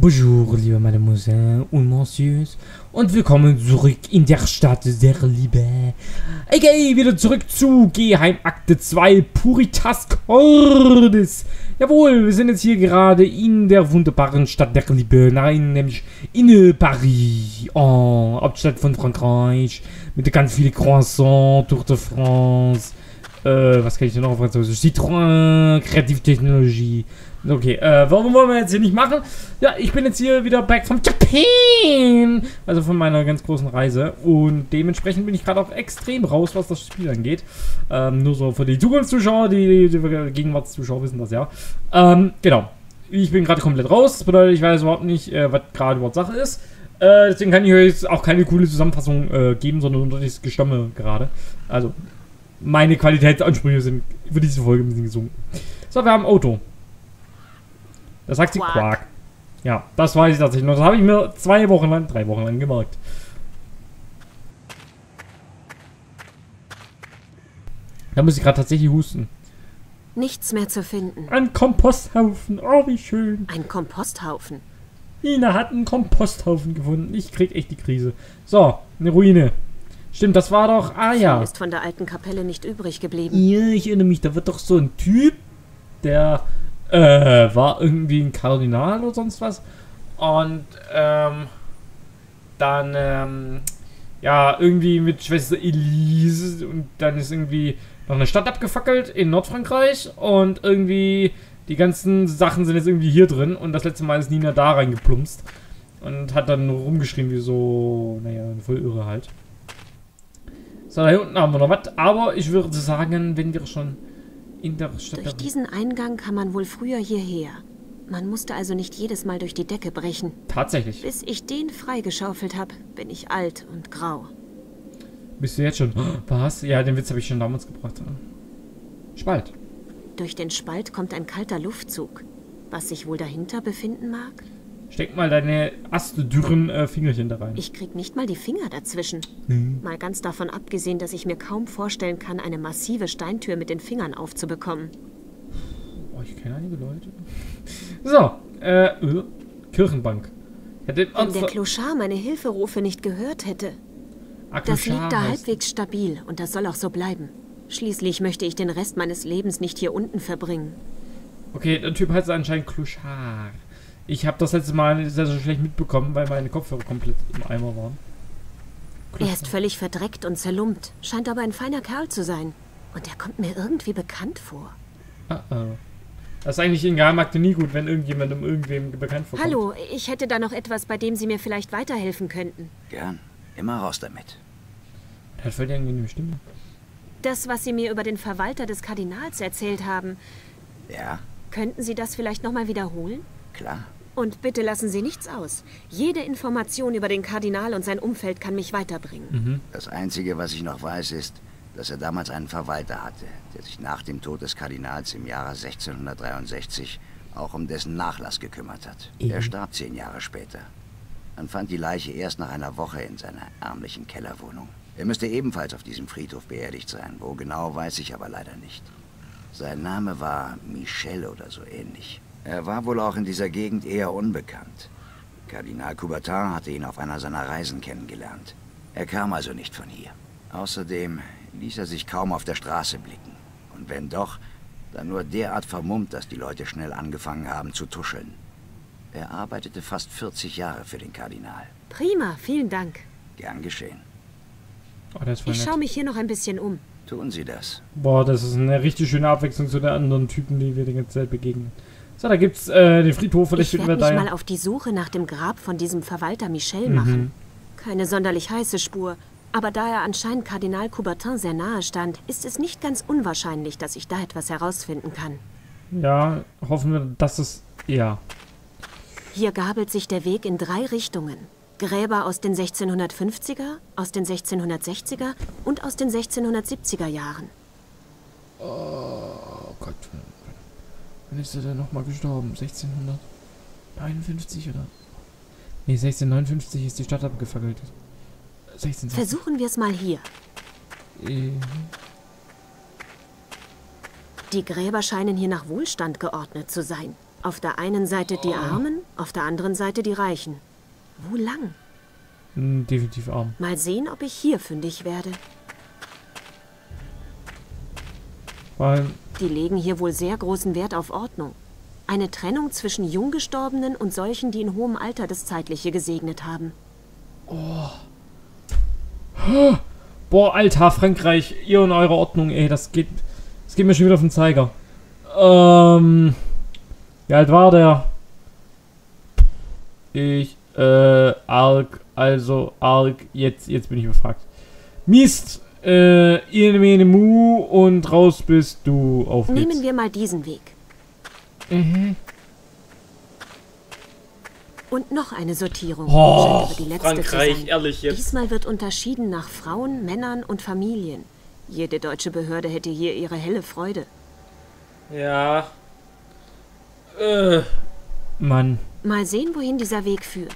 Bonjour, liebe Mademoiselle und Messieurs, und willkommen zurück in der Stadt der Liebe. Okay, wieder zurück zu Geheimakte 2 Puritas Cordis. Jawohl, wir sind jetzt hier gerade in der wunderbaren Stadt der Liebe. Nein, nämlich in Paris, Hauptstadt von Frankreich, mit ganz vielen Croissants, Tour de France. Was kann ich denn noch auf Französisch? Citroën, Kreativtechnologie. Okay, warum wollen wir jetzt hier nicht machen? Ja, ich bin jetzt hier wieder back from Japan. Also von meiner ganz großen Reise. Und dementsprechend bin ich gerade auch extrem raus, was das Spiel angeht. Nur so für die Zukunftszuschauer, die Gegenwartszuschauer wissen das ja. Genau. Ich bin gerade komplett raus. Das bedeutet, ich weiß überhaupt nicht, was gerade überhaupt Sache ist. Deswegen kann ich euch jetzt auch keine coole Zusammenfassung geben, sondern nur das Gestamme gerade. Also, meine Qualitätsansprüche sind für diese Folge ein bisschen gesunken. So, wir haben ein Auto. Da sagt sie Quark. Ja, das weiß ich tatsächlich noch. Das habe ich mir 3 Wochen lang gemerkt. Da muss ich gerade tatsächlich husten. Nichts mehr zu finden. Ein Komposthaufen. Oh, wie schön. Ein Komposthaufen? Nina hat einen Komposthaufen gefunden. Ich krieg echt die Krise. So, eine Ruine. Stimmt, das war doch... Ah ja. Ist von der alten Kapelle nicht übrig geblieben. Ja, ich erinnere mich. Da wird doch so ein Typ, der... war irgendwie ein Kardinal oder sonst was. Und, dann, ja, irgendwie mit Schwester Elise und dann ist irgendwie noch eine Stadt abgefackelt in Nordfrankreich und irgendwie die ganzen Sachen sind jetzt irgendwie hier drin und das letzte Mal ist Nina da reingeplumpst und hat dann nur rumgeschrien wie so, naja, voll irre halt. So, da hier unten haben wir noch was, aber ich würde sagen, wenn wir schon in der Stadt... Durch diesen Eingang kann man wohl früher hierher. Man musste also nicht jedes Mal durch die Decke brechen. Tatsächlich. Bis ich den freigeschaufelt habe, bin ich alt und grau. Bist du jetzt schon... Was? Ja, den Witz habe ich schon damals gebracht. Spalt. Durch den Spalt kommt ein kalter Luftzug. Was sich wohl dahinter befinden mag? Steck mal deine astdürren Fingerchen da rein. Ich krieg nicht mal die Finger dazwischen. Mal ganz davon abgesehen, dass ich mir kaum vorstellen kann, eine massive Steintür mit den Fingern aufzubekommen. Oh, ich kenne einige Leute. So, Kirchenbank. Wenn der Clochard meine Hilferufe nicht gehört hätte. Das liegt da halbwegs stabil und das soll auch so bleiben. Schließlich möchte ich den Rest meines Lebens nicht hier unten verbringen. Okay, der Typ heißt anscheinend Clochard. Ich habe das letzte Mal sehr, sehr schlecht mitbekommen, weil meine Kopfhörer komplett im Eimer waren. Er ist völlig verdreckt und zerlumpt, scheint aber ein feiner Kerl zu sein. Und er kommt mir irgendwie bekannt vor. Das ist eigentlich in Geheimakte nie gut, wenn irgendjemandem irgendwem bekannt vorkommt. Hallo, ich hätte da noch etwas, bei dem Sie mir vielleicht weiterhelfen könnten. Gern. Immer raus damit. Der hat voll die angenehme Stimme. Das, was Sie mir über den Verwalter des Kardinals erzählt haben. Ja? Könnten Sie das vielleicht nochmal wiederholen? Klar. Und bitte lassen Sie nichts aus. Jede Information über den Kardinal und sein Umfeld kann mich weiterbringen. Das Einzige, was ich noch weiß, ist, dass er damals einen Verwalter hatte, der sich nach dem Tod des Kardinals im Jahre 1663 auch um dessen Nachlass gekümmert hat. Er starb 10 Jahre später. Man fand die Leiche erst nach einer Woche in seiner ärmlichen Kellerwohnung. Er müsste ebenfalls auf diesem Friedhof beerdigt sein. Wo genau, weiß ich aber leider nicht. Sein Name war Michel oder so ähnlich. Er war wohl auch in dieser Gegend eher unbekannt. Kardinal Coubertin hatte ihn auf einer seiner Reisen kennengelernt. Er kam also nicht von hier. Außerdem ließ er sich kaum auf der Straße blicken. Und wenn doch, dann nur derart vermummt, dass die Leute schnell angefangen haben zu tuscheln. Er arbeitete fast 40 Jahre für den Kardinal. Prima, vielen Dank. Gern geschehen. Oh, das ist voll Ich nett. schaue mich hier noch ein bisschen um. Tun Sie das. Boah, das ist eine richtig schöne Abwechslung zu den anderen Typen, die wir die ganze Zeit begegnen. So, da gibt's den Friedhof. Vielleicht Ich finden werde wir mich da... mal auf die Suche nach dem Grab von diesem Verwalter Michel machen. Keine sonderlich heiße Spur, aber da er anscheinend Kardinal Coubertin sehr nahe stand, ist es nicht ganz unwahrscheinlich, dass ich da etwas herausfinden kann. Ja, hoffen wir, dass es... Ja. Hier gabelt sich der Weg in 3 Richtungen. Gräber aus den 1650er, aus den 1660er und aus den 1670er Jahren. Oh Gott. Wann ist er denn nochmal gestorben? 1659 oder? Nee, 1659 ist die Stadt abgefackelt. 1660. Versuchen wir es mal hier. Die Gräber scheinen hier nach Wohlstand geordnet zu sein. Auf der einen Seite die Armen, auf der anderen Seite die Reichen. Wo lang? Definitiv arm. Mal sehen, ob ich hier fündig werde. Weil, Die legen hier wohl sehr großen Wert auf Ordnung. Eine Trennung zwischen Junggestorbenen und solchen, die in hohem Alter das Zeitliche gesegnet haben. boah, Alter, Frankreich, ihr und eure Ordnung, ey, das geht mir schon wieder auf den Zeiger. Wie alt war der? Jetzt bin ich befragt. Mist, Mene Mu und raus bist du. Auf geht's. Nehmen wir mal diesen Weg. Und noch eine Sortierung. Oh, Scheint aber die letzte Frankreich, zu sein. ehrlich jetzt. Diesmal wird unterschieden nach Frauen, Männern und Familien. Jede deutsche Behörde hätte hier ihre helle Freude. Ja. Mann. Mal sehen, wohin dieser Weg führt.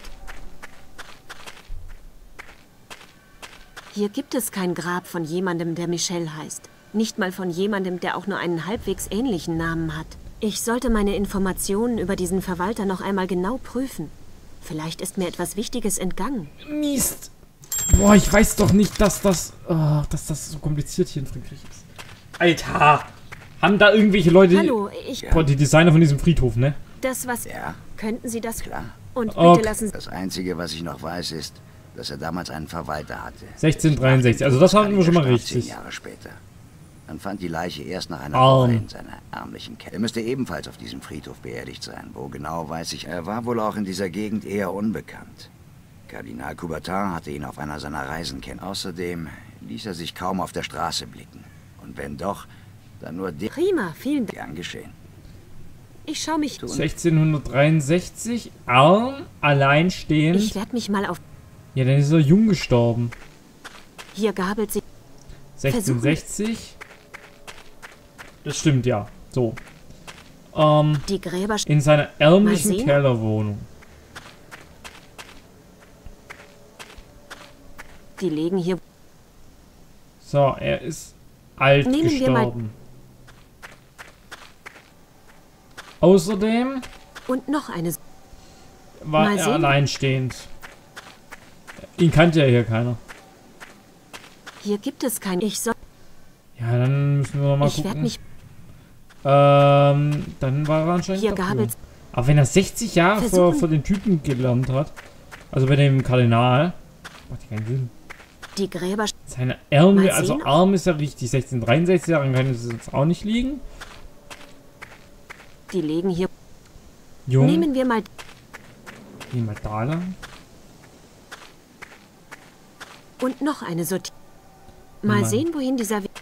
Hier gibt es kein Grab von jemandem, der Michel heißt. Nicht mal von jemandem, der auch nur einen halbwegs ähnlichen Namen hat. Ich sollte meine Informationen über diesen Verwalter noch einmal genau prüfen. Vielleicht ist mir etwas Wichtiges entgangen. Mist. Boah, ich weiß doch nicht, dass das so kompliziert hier in Frankreich ist. Alter. Haben da irgendwelche Leute... Hallo, Boah, die Designer von diesem Friedhof, ne? Das, was... Ja, Könnten Sie das... klar. Und bitte Okay. lassen Sie... Das Einzige, was ich noch weiß, ist, dass er damals einen Verwalter hatte. 1663, also das hatten wir schon mal Er starb richtig. 10 Jahre später. Man fand die Leiche erst nach einer Arm. Woche in seiner ärmlichen Keller. Er müsste ebenfalls auf diesem Friedhof beerdigt sein. Wo genau, weiß ich. Er war wohl auch in dieser Gegend eher unbekannt. Kardinal Coubertin hatte ihn auf einer seiner Reisen kennen. Außerdem ließ er sich kaum auf der Straße blicken. Und wenn doch, dann nur Prima, vielen Dank. gern geschehen. Ich schaue mich... 1663, arm, alleinstehend. Ich werde mich mal auf... Ja, dann ist er jung gestorben. Hier gabelt sie... 1660. Das stimmt, ja. So. Die Gräber... In seiner Mal ärmlichen sehen. Kellerwohnung. Die legen hier... So, er ist alt Nehmen wir mal- gestorben. Außerdem Und noch eine... war Mal er sehen. alleinstehend. Ihn kannte ja hier keiner. Hier gibt es kein... Ich soll... Ja, dann müssen wir noch mal Ich werde gucken. mich... Dann war er anscheinend Hier dafür. gabelt's... Aber wenn er 60 Jahre Versuchen- vor den Typen gelernt hat, also bei dem Kardinal, macht ja keinen Sinn. Die Gräber... Seine Ärmel, Mal also sehen. arm ist ja richtig. 1663, daran kann es jetzt auch nicht liegen. Die legen hier... Jung, Nehmen wir mal... gehen mal da lang. Und noch eine Sortierung. Mal Mann. sehen, wohin dieser Weg...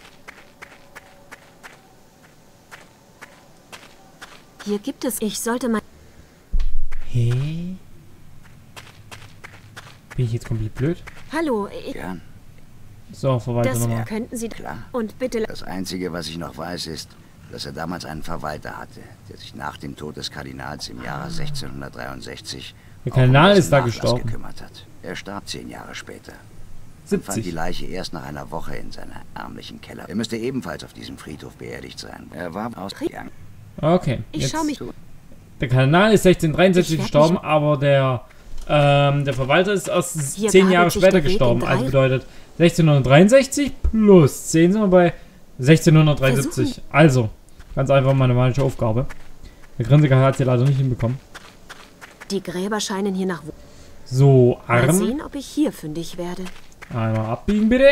Hier gibt es... Ich sollte mal... Hä? Bin ich jetzt komplett blöd? Hallo, Gern, So, Verwalter das nochmal. könnten Sie... klar. Und bitte... Das Einzige, was ich noch weiß, ist, dass er damals einen Verwalter hatte, der sich nach dem Tod des Kardinals im Jahre 1663 Der auch um Kardinal dessen ist da Nachlass gestorben. gekümmert hat. Er starb 10 Jahre später. Man fand die 70. Leiche erst nach einer Woche in seiner ärmlichen Keller. Er müsste ebenfalls auf diesem Friedhof beerdigt sein. Er war ausgegangen. Okay. Ich jetzt- schaue mich... Der Kardinal ist 1663 Ich werd gestorben, mich- aber der Verwalter ist erst Hier 10 Jahre gabelt sich später der Weg gestorben. in Also drei- bedeutet 1663 plus 10 sind wir bei 1673. Also, ganz einfach mathematische Aufgabe. Der Grinsecker hat sie leider nicht hinbekommen. Die Gräber scheinen hier nach... So, Mal Arm. sehen, ob ich hier fündig werde. Einmal abbiegen, bitte.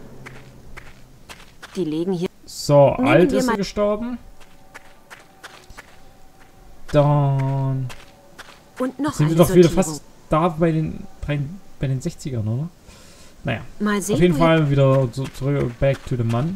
Die legen hier... So, Nehmen alt wir ist er mal- gestorben. Dann Und noch sind eine wir doch wieder Sortierung. fast da bei den 60ern, oder? Naja, Mal sehen, auf jeden wohin- Fall wieder so zurück, back to the Mann.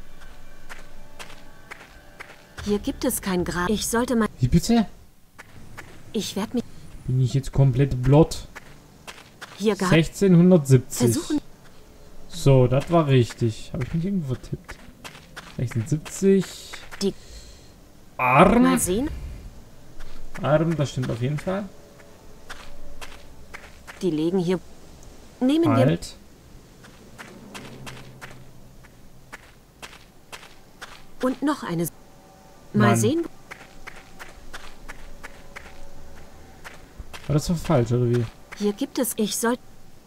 Hier gibt es kein Grab. Ich sollte mal... Wie bitte? Ich werde mich... Bin ich jetzt komplett blott? Hier gar... 1670. Versuchen... So, das war richtig. Habe ich mich irgendwo vertippt? 1670. Die- Arm. Mal sehen. Arm, das stimmt auf jeden Fall. Die legen hier... Nehmen wir... Alt. Und noch eine... Mal Mann. sehen... Aber das war falsch, oder wie? Hier gibt es... Ich soll...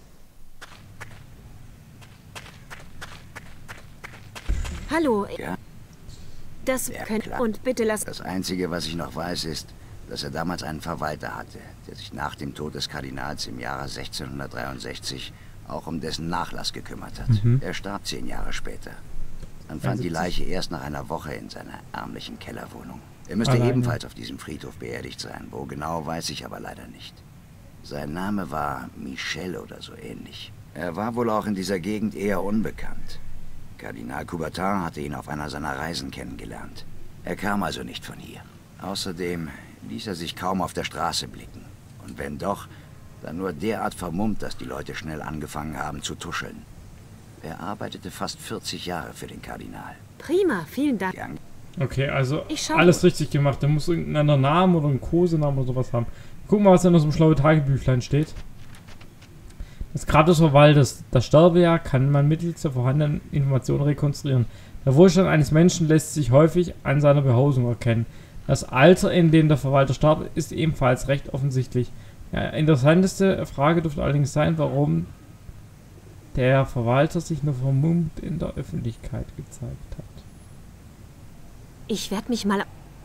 Hallo. Ja? Das Ja, könnt... klar. Und bitte lasst... Das Einzige, was ich noch weiß, ist, dass er damals einen Verwalter hatte, der sich nach dem Tod des Kardinals im Jahre 1663 auch um dessen Nachlass gekümmert hat. Er starb 10 Jahre später. Man fand die Leiche erst nach einer Woche in seiner ärmlichen Kellerwohnung. Er müsste ebenfalls auf diesem Friedhof beerdigt sein. Wo genau, weiß ich aber leider nicht. Sein Name war Michel oder so ähnlich. Er war wohl auch in dieser Gegend eher unbekannt. Kardinal Coubertin hatte ihn auf einer seiner Reisen kennengelernt. Er kam also nicht von hier. Außerdem ließ er sich kaum auf der Straße blicken. Und wenn doch, dann nur derart vermummt, dass die Leute schnell angefangen haben zu tuscheln. Er arbeitete fast 40 Jahre für den Kardinal. Prima, vielen Dank. Ja. Okay, also alles richtig gemacht. Der muss irgendeinen anderen Namen oder einen Kosenamen oder sowas haben. Gucken wir mal, was in unserem schlauen Tagebüchlein steht. Das Grab des Verwalters. Das Sterbejahr kann man mittels der vorhandenen Informationen rekonstruieren. Der Wohlstand eines Menschen lässt sich häufig an seiner Behausung erkennen. Das Alter, in dem der Verwalter starb, ist ebenfalls recht offensichtlich. Ja, interessanteste Frage dürfte allerdings sein, warum der Verwalter sich nur vermummt in der Öffentlichkeit gezeigt hat. Ich werde mich mal...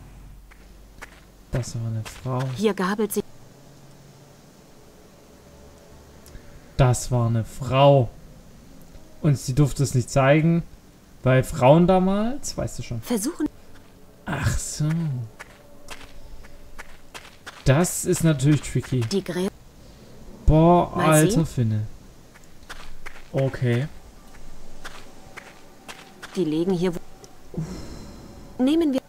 Das war eine Frau. Hier gabelt sie... Das war eine Frau. Und sie durfte es nicht zeigen, weil Frauen damals, weißt du schon. Versuchen... Ach so. Das ist natürlich tricky. Die Gräber... Boah, Mal alter sehen. Finne. Okay. Die legen hier... Nehmen wir...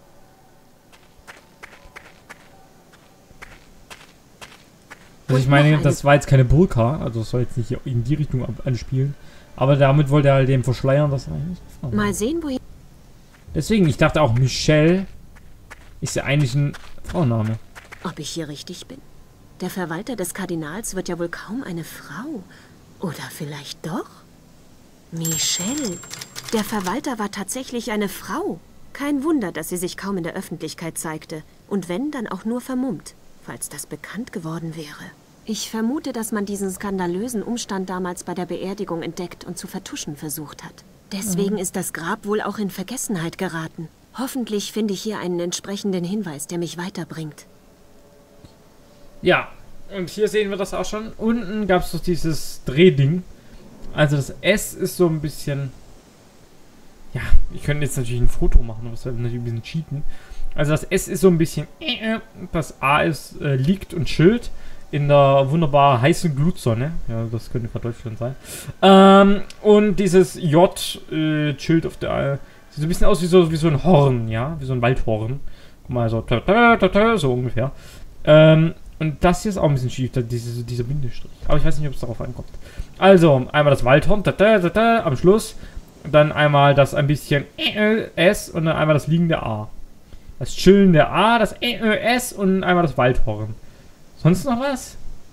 Also ich meine, das war jetzt keine Burka, also das soll jetzt nicht in die Richtung anspielen. Aber damit wollte er halt dem verschleiern, dass er eigentlich eine Frau war. Mal sehen, wohin... Deswegen, ich dachte auch, Michelle ist ja eigentlich ein Frauenname. Ob ich hier richtig bin? Der Verwalter des Kardinals wird ja wohl kaum eine Frau. Oder vielleicht doch? Michelle. Der Verwalter war tatsächlich eine Frau. Kein Wunder, dass sie sich kaum in der Öffentlichkeit zeigte. Und wenn, dann auch nur vermummt, falls das bekannt geworden wäre. Ich vermute, dass man diesen skandalösen Umstand damals bei der Beerdigung entdeckt und zu vertuschen versucht hat. Deswegen ist das Grab wohl auch in Vergessenheit geraten. Hoffentlich finde ich hier einen entsprechenden Hinweis, der mich weiterbringt. Ja, und hier sehen wir das auch schon. Unten gab es doch dieses Drehding. Also das S ist so ein bisschen... Ja, ich könnte jetzt natürlich ein Foto machen, aber das wäre natürlich ein bisschen cheaten. Also das S ist so ein bisschen... Das A ist liegt und chillt in der wunderbar heißen Glutsonne. Ja, das könnte gerade Deutschland sein. Und dieses J chillt auf der... Sieht so ein bisschen aus wie so ein Horn, ja? Wie so ein Waldhorn. Guck mal, so... So ungefähr. Und das hier ist auch ein bisschen schief, dieser Bindestrich. Aber ich weiß nicht, ob es darauf ankommt. Also, einmal das Waldhorn, am Schluss. Dann einmal das ein bisschen S und dann einmal das liegende A. Das chillende A, das S und einmal das Waldhorn. Sonst noch was?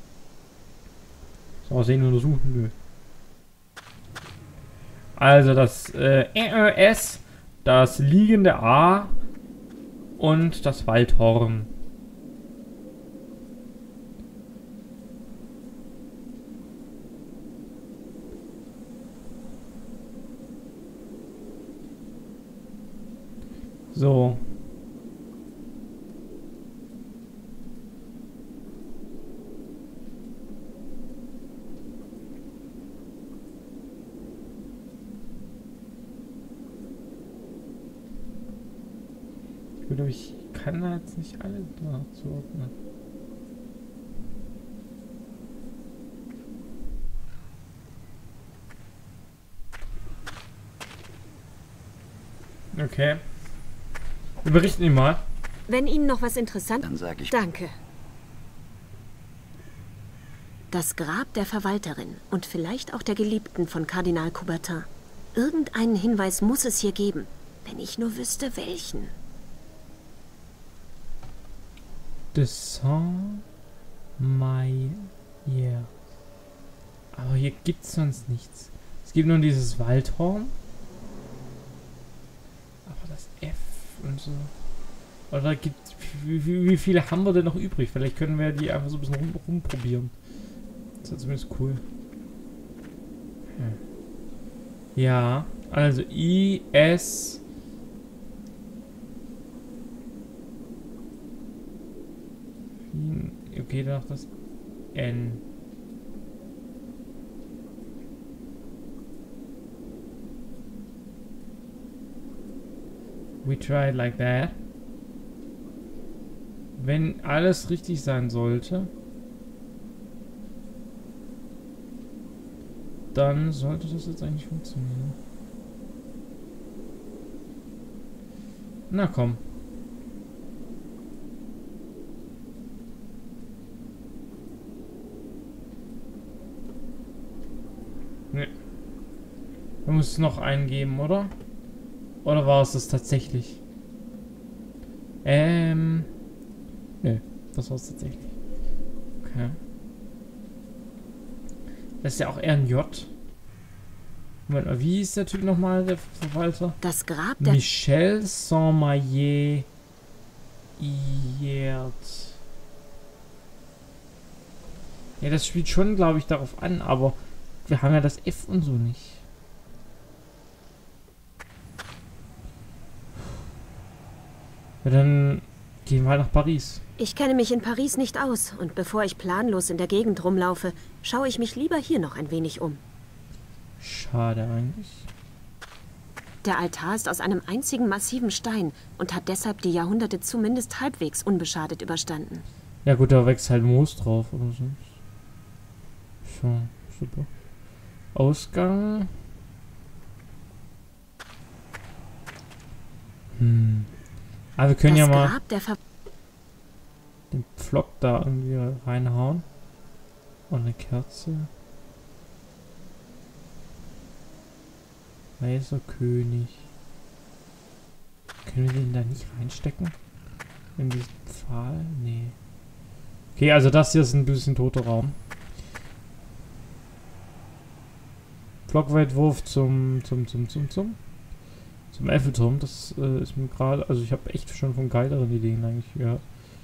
So, sehen wir untersuchen? Nö. Also das S, das liegende A und das Waldhorn. So. Ich glaube, ich kann da jetzt nicht alle zuordnen. Okay. Wir berichten ihm mal. Wenn Ihnen noch was interessant... Dann sage ich... Danke. Das Grab der Verwalterin und vielleicht auch der Geliebten von Kardinal Coubertin. Irgendeinen Hinweis muss es hier geben, wenn ich nur wüsste, welchen. De Saint-Mayer. Aber hier gibt's sonst nichts. Es gibt nur dieses Waldhorn. Aber das F und so. Oder gibt wie viele haben wir denn noch übrig? Vielleicht können wir die einfach so ein bisschen rumprobieren. Das ist zumindest cool. Ja, also IS. Okay, dann noch das N. We try it like that. Wenn alles richtig sein sollte, dann sollte das jetzt eigentlich funktionieren. Na komm. Ne. Man muss es noch eingeben, oder? Oder war es das tatsächlich? Nö, das war es tatsächlich. Okay. Das ist ja auch eher ein J. Moment mal, wie ist der Typ nochmal, der Verwalter? Das Grab der... Michel Saint-Mayer. Ja, das spielt schon, glaube ich, darauf an, aber wir haben ja das F und so nicht. Ja, dann gehen wir halt nach Paris. Ich kenne mich in Paris nicht aus und bevor ich planlos in der Gegend rumlaufe, schaue ich mich lieber hier noch ein wenig um. Schade eigentlich. Der Altar ist aus einem einzigen massiven Stein und hat deshalb die Jahrhunderte zumindest halbwegs unbeschadet überstanden. Ja gut, da wächst halt Moos drauf oder so. So, super. Ausgang. Aber wir können das ja mal Grab der den Pflock da irgendwie reinhauen. Und eine Kerze. Weißer König. Können wir den da nicht reinstecken? In diesen Pfahl? Nee. Okay, also das hier ist ein bisschen toter Raum. Blockweitwurf zum Eiffelturm. Das ist mir gerade... Also ich habe echt schon von geileren Ideen eigentlich gehört.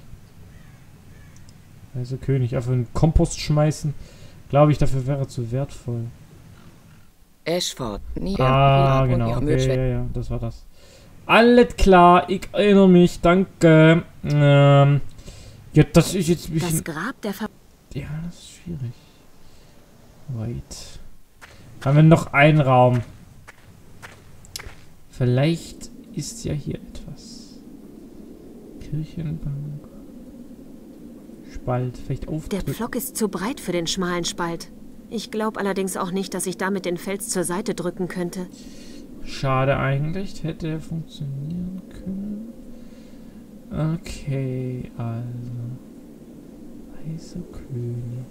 Weißer König. Einfach in Kompost schmeißen. Glaube ich, dafür wäre zu wertvoll. Ashford. Genau. Okay, ja, das war das. Alles klar, ich erinnere mich, danke. Ja, das ist jetzt ein bisschen... Das Grab der Ja, das ist schwierig. Wait. Haben wir noch einen Raum? Vielleicht ist ja hier etwas. Kirchenbank. Spalt, vielleicht Der aufdrücken. Pflock ist zu breit für den schmalen Spalt. Ich glaube allerdings auch nicht, dass ich damit den Fels zur Seite drücken könnte. Schade eigentlich, hätte er funktionieren können. Okay, also. Weißer König.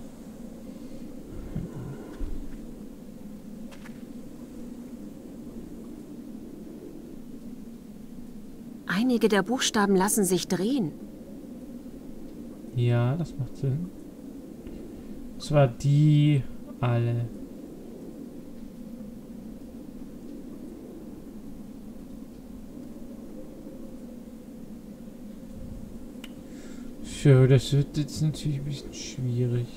Einige der Buchstaben lassen sich drehen. Ja, das macht Sinn. Das war die alle. So, das wird jetzt natürlich ein bisschen schwierig.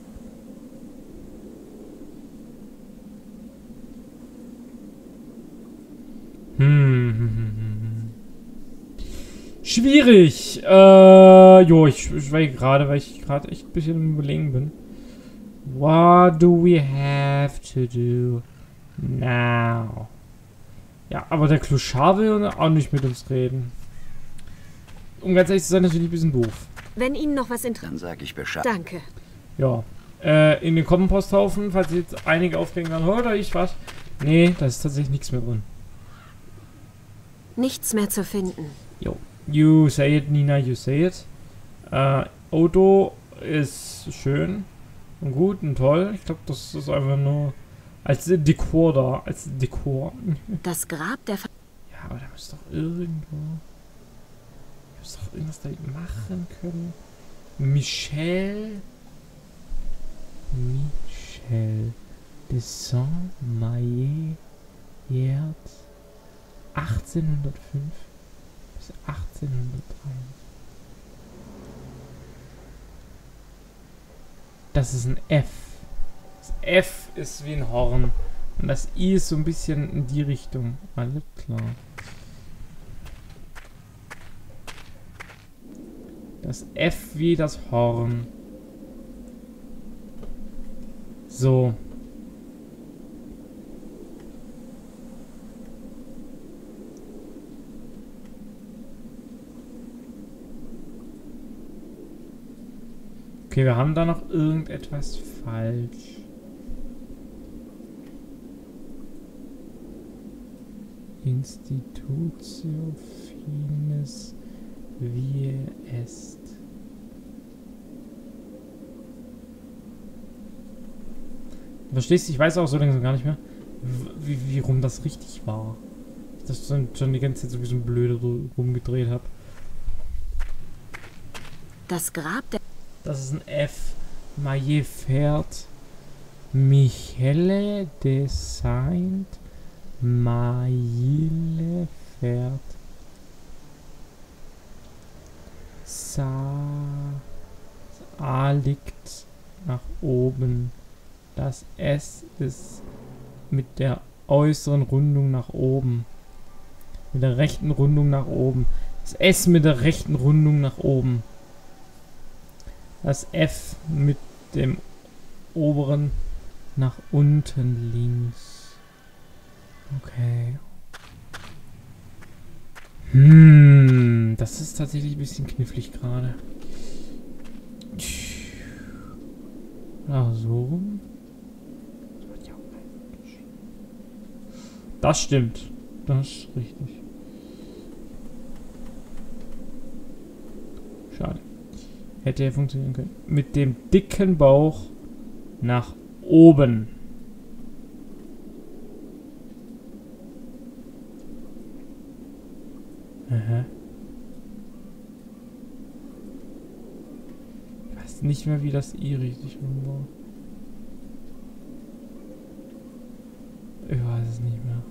Schwierig. Jo, ich schweige gerade, weil ich gerade echt ein bisschen im Überlegen bin. What do we have to do now? Ja, aber der Clochard will auch nicht mit uns reden. Um ganz ehrlich zu sein, natürlich ein bisschen doof. Wenn Ihnen noch was interessiert... Dann sag ich Bescheid. Danke. Ja. In den Komposthaufen, falls jetzt einige aufregen werden, oder ich was? Nee, da ist tatsächlich nichts mehr drin. Nichts mehr zu finden. Jo. You say it, Nina, you say it. Odo ist schön und gut und toll. Ich glaube, das ist einfach nur als Dekor da. Als Dekor. Das Grab der... Ja, aber da muss doch irgendwo... Da muss doch irgendwas da machen können. Michel de Saint-Mayer 1805 bis 18 1803. Das ist ein F. Das F ist wie ein Horn. Und das I ist so ein bisschen in die Richtung. Alles klar. Das F wie das Horn. So. Okay, wir haben da noch irgendetwas falsch. Institutio finis vie est. Verstehst du? Ich weiß auch so langsam gar nicht mehr, wie rum das richtig war. Dass ich das schon die ganze Zeit so wie so ein Blöde rumgedreht habe. Das Grab der... Das ist ein F. Maillefert Michele de Saint Maillefert A liegt nach oben. Das S ist mit der äußeren Rundung nach oben. Mit der rechten Rundung nach oben. Das S mit der rechten Rundung nach oben. Das F mit dem oberen nach unten links. Okay. Das ist tatsächlich ein bisschen knifflig gerade. Ja, so rum. Das stimmt. Das ist richtig. Schade. Hätte ja funktionieren können. Mit dem dicken Bauch nach oben. Aha. Ich weiß nicht mehr, wie das I richtig rum war. Ich weiß es nicht mehr.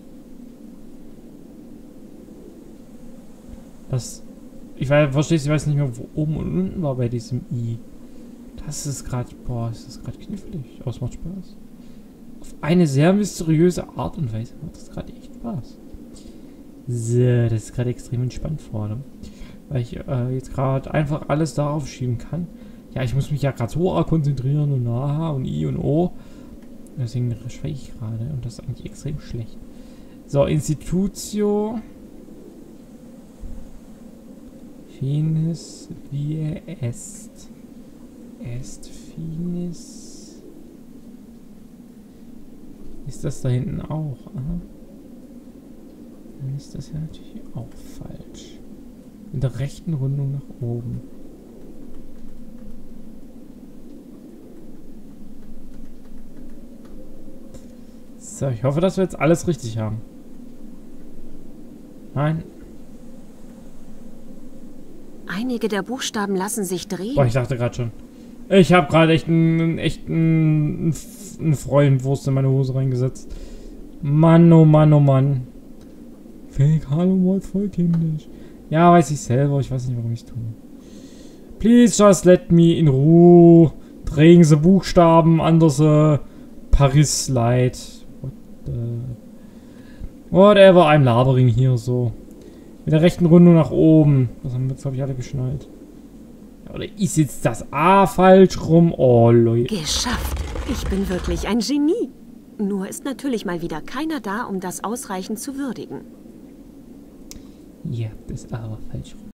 Das... Ich weiß nicht mehr, wo oben und unten war bei diesem I. Das ist gerade... Boah, ist das gerade knifflig. Aber es macht Spaß. Auf eine sehr mysteriöse Art und Weise macht das gerade echt Spaß. So, das ist gerade extrem entspannt vor allem. Weil ich jetzt gerade einfach alles darauf schieben kann. Ja, ich muss mich ja gerade so konzentrieren und A und I und O. Deswegen schweige ich gerade und das ist eigentlich extrem schlecht. So, Institutio finis vie est. Est finis. Ist das da hinten auch? Aha. Dann ist das ja natürlich auch falsch. In der rechten Rundung nach oben. So, ich hoffe, dass wir jetzt alles richtig haben. Nein. Einige der Buchstaben lassen sich drehen. Boah, ich dachte gerade schon. Ich habe gerade echt einen Freudenwurst in meine Hose reingesetzt. Mann, oh Mann, oh Mann. Hallo, mal voll kindisch. Ja, weiß ich selber. Ich weiß nicht, warum ich es tue. Please just let me in Ruhe. Drehen Sie Buchstaben, anders Paris Light. Whatever, I'm labering hier so. Mit der rechten Rundung nach oben. Das haben wir jetzt, glaube ich, alle geschnallt. Ja, oder ist jetzt das A falsch rum? Oh, Leute. Geschafft. Ich bin wirklich ein Genie. Nur ist natürlich mal wieder keiner da, um das ausreichend zu würdigen. Ja, das A war falsch rum.